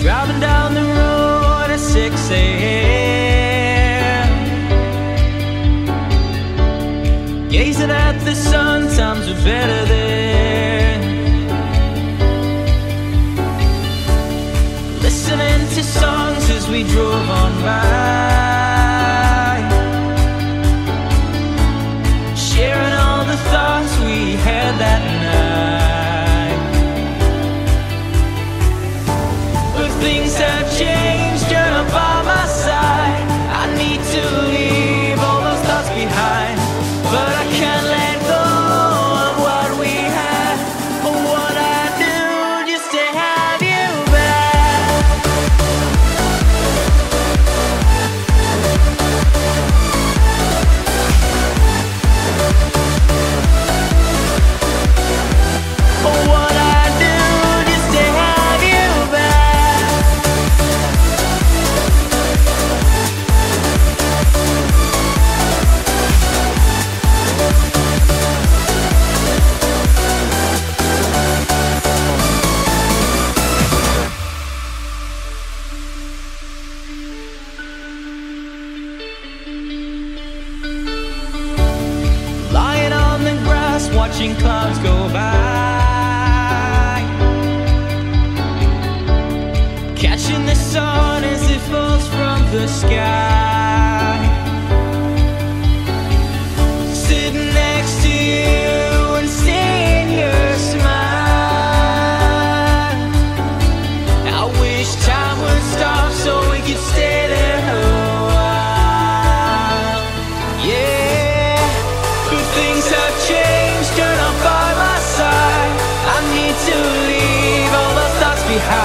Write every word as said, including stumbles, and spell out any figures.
driving down the road at six a m Gazing at the sun, times were better then. Listening to songs as we drove on by, sharing all the thoughts we had that night. But things have changed, you're not by my side. I need to leave all those thoughts behind, but I can't let go of what we had, or what I do just to have you back. Or what I do just to have you back. Lying on the grass, watching clouds go by, catching the sun as it falls from the sky. Sitting next to you and seeing your smile. I wish time would stop so we could stay there a while. Yeah, but things have changed, you're not by my side. I need to leave all those thoughts behind.